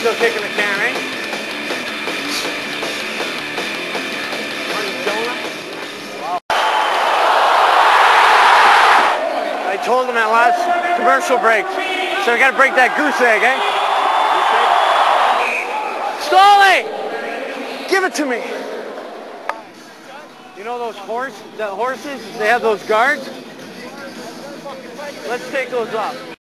still kicking the can, eh? Wow. I told him at last commercial break, so we got to break that goose egg, eh? Stolly! Give it to me. You know those horses, they have those guards? Let's take those off.